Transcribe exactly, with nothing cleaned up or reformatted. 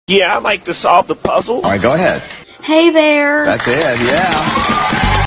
Yeah, I'd like to solve the puzzle. All right, go ahead. Hey there. That's it, yeah.